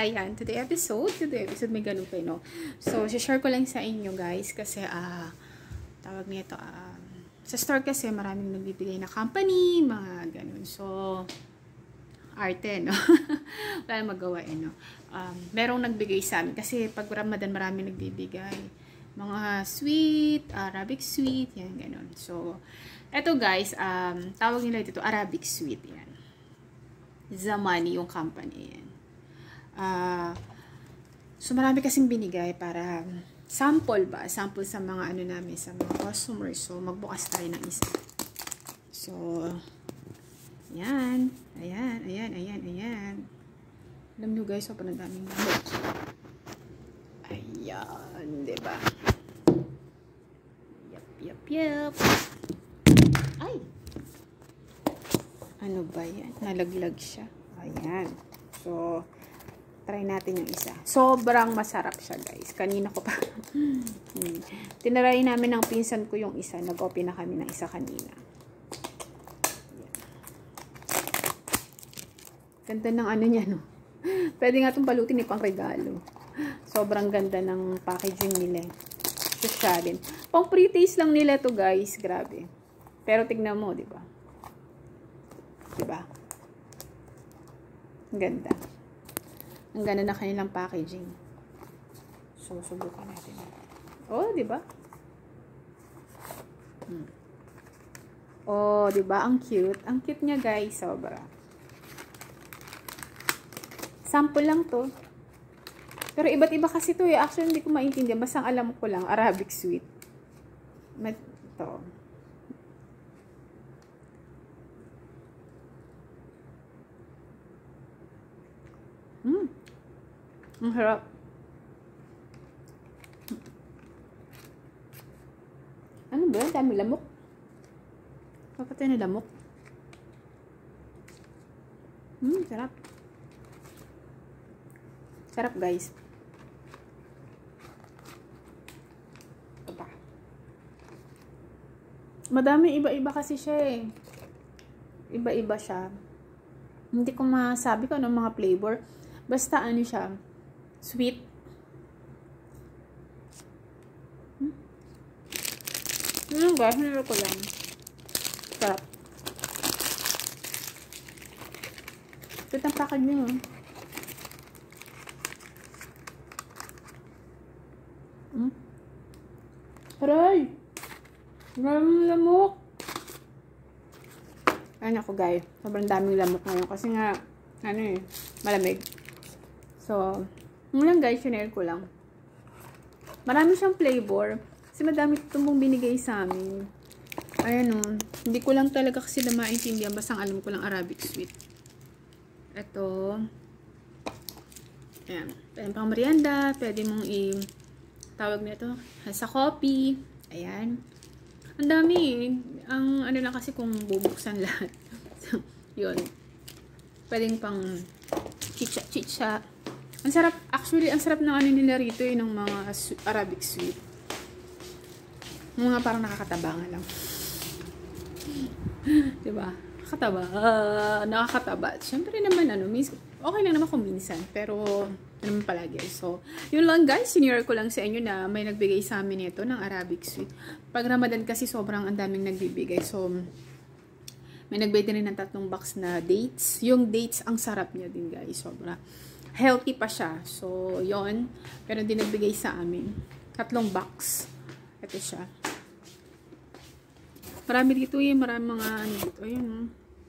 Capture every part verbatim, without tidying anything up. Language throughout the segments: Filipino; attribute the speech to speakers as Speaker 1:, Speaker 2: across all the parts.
Speaker 1: ayan, today episode, today episode may ganun pa, no? So, share ko lang sa inyo, guys, kasi, ah, uh, tawag nito, ah, uh, sa store kasi maraming nagbibigay na company, mga ganun. So, arte, no? Wala nang magawa, eh, no? Um, merong nagbigay sa amin, kasi pag Ramadan maraming nagbibigay. Mga sweet, Arabic sweet, yan, ganun. So, eto guys, um, tawag nila dito, Arabic sweet, yan. Zamani yung company, yan. Uh, so, marami kasing binigay para sample ba? Sample sa mga ano namin, sa mga customers. So, magbukas tayo ng isa. So, ayan. Ayan, ayan, ayan, ayan. Alam nyo guys, sobrang daming gamit. Ayan, diba? Yup, yup, yup. Ay! Ano ba yan? Nalaglag siya. Ayan. So, try natin yung isa. Sobrang masarap siya, guys. Kanina ko pa. hmm. Tinaray namin ng pinsan ko yung isa. Nag-open na kami ng isa kanina. Ganda ng ano niya, no? Pwede nga itong balutin ni pang regalo. Sobrang ganda ng packaging nila. Sosyalin. Pang pre-taste lang nila to, guys. Grabe. Pero tignan mo, di ba? Di ba? Ang ganda. Ang ganda na kanilang packaging. So, subukan natin. Oh, di ba? Hmm. Oh, di ba? Ang cute. Ang cute niya, guys. Sobra. Sample lang to. Pero iba't iba kasi to eh. Actually, hindi ko maintindihan. Basta ang alam ko lang, Arabic sweet. Ito. Hmm. Ang harap. Ano ba? Dami lamok. Kapatay na lamok. Hmm, sarap. Sarap, guys. Ito pa. Madami iba-iba kasi siya eh. Iba-iba siya. Hindi ko masabi kung anong mga flavor. Basta ano siya, sweet. Hmm? Ano guys, hinalo ko lang. Sarap. Ito ang package nyo. Hmm? Aray! Maraming lamok. Ayan ako guys. Sobrang daming lamok ngayon. Kasi nga, ano eh, malamig. So, yun lang guys, sinare ko lang. Marami siyang flavor. Kasi madami itong binigay sa amin. Ayan o. Hindi ko lang talaga kasi na maintindihan. Basta alam ko lang Arabic sweet. Ito. Ayan. Pwede pang merienda. Pwede mong i- tawag nito. Sa coffee. Ayan. Ang dami. Ang ano lang kasi kung bubuksan lahat. Yun. Pwedeng pang chicha-chicha. Ang sarap, actually, ang sarap ng ano nila rito, yun, ng mga Arabic sweet. Mga parang nakakatabangan lang. Diba? Nakakataba. Uh, nakakataba. Siyempre naman, ano, okay lang naman kung minsan, pero, naman palagi. So, yun lang guys, sinure ko lang sa inyo na may nagbigay sa amin ito ng Arabic sweet. Pag Ramadan kasi sobrang ang daming nagbibigay. So, may nagbigay din ng tatlong box na dates. Yung dates, ang sarap niya din guys. Sobra. Healthy pa siya. So, yon. Pero din nagbigay sa amin. Tatlong box. Ito siya. Marami dito yung marami mga ano dito. Ayun.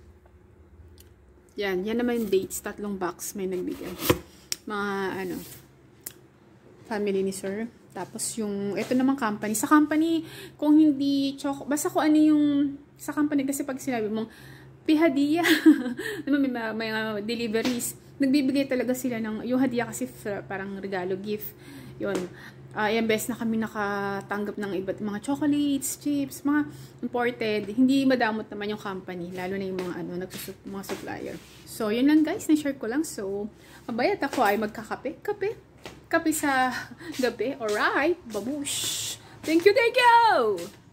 Speaker 1: Yan. Yan naman yung dates. Tatlong box may nagbigay. Mga ano. Family ni sir. Tapos yung, ito naman company. Sa company, kung hindi choco, basta kung ano yung, sa company kasi pag sinabi mong, pihadiya. may, may, may uh, deliveries. Nagbibigay talaga sila ng, yung hadiah kasi parang regalo, gift. Yun. Uh, yung best na kami nakatanggap ng iba't mga chocolates, chips, mga imported. Hindi madamot naman yung company. Lalo na yung mga, ano, nagsusup, mga supplier. So, yun lang guys. Na-share ko lang. So, mabayat ako ay magkakape. Kape. Kape sa gabi. Alright. Babush. Thank you, thank you!